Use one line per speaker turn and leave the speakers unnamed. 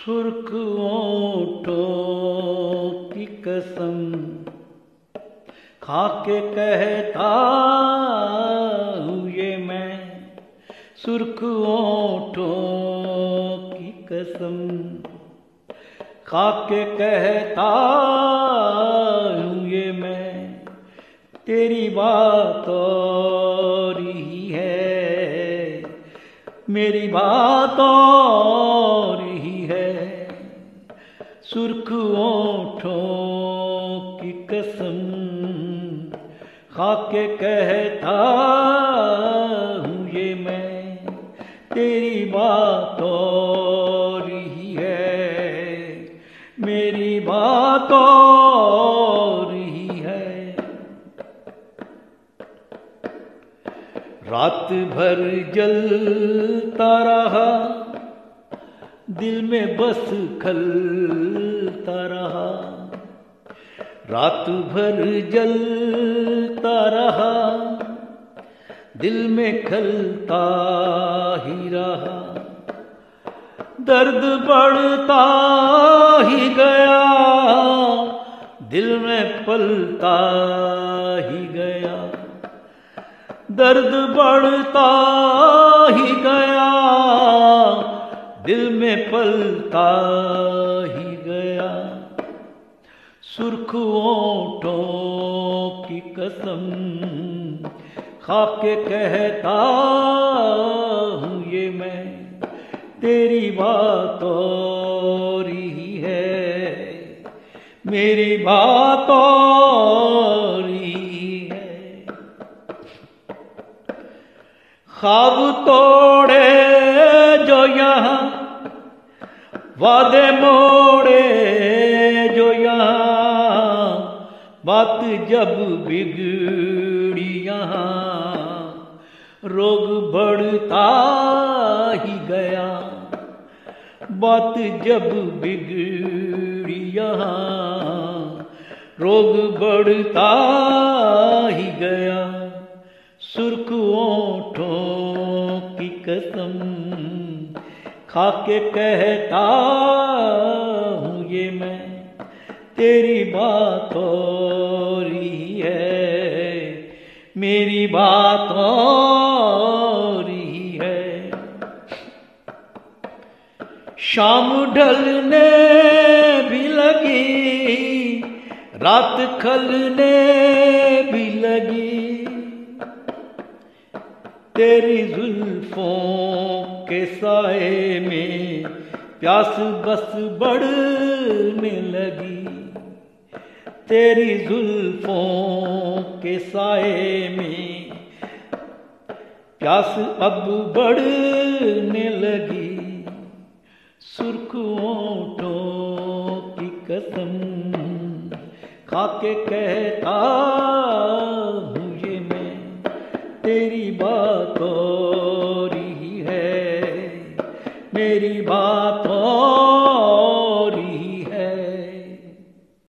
सुर्ख ओंठों की कसम खा के कहता हूँ ये मैं, सुर्ख ओंठों की कसम खा के कहता हूँ ये मैं, तेरी बात और ही है, मेरी बात और ही है। सुर्ख ओंठों की कसम खा के कहता हूँ ये मैं, तेरी बात और ही है, मेरी बात और ही है। रात भर जलता रहा, दिल में बस खलता रहा, रात भर जलता रहा, दिल में खलता ही रहा, दर्द बढ़ता ही गया, दिल में पलता ही गया, दर्द बढ़ता ही गया, दिल में पलता ही गया। सुर्ख ओंठों की कसम खा के कहता हूँ ये मैं, तेरी बात और ही है, मेरी बात और ही है। ख्वाब तोड़े जो यहाँ, वादे मोड़े जो यहाँ, बात जब बिगड़ी यहाँ, रोग बढ़ता ही गया, बात जब बिगड़ी यहाँ, रोग बढ़ता ही गया। सुर्ख ओंठों की कसम खा के कहता हूँ ये मैं, तेरी बात और ही है, मेरी बात और ही है। शाम ढलने भी लगी, रात खलने भी लगी, तेरी जुल्फों के साए में प्यास बस बढ़ने लगी, तेरी जुल्फों के साए में प्यास अब बढ़ने लगी। सुर्ख ओंठों की कसम खा के कहता हूँ ये मैं, तेरी बात और ही है, मेरी बात और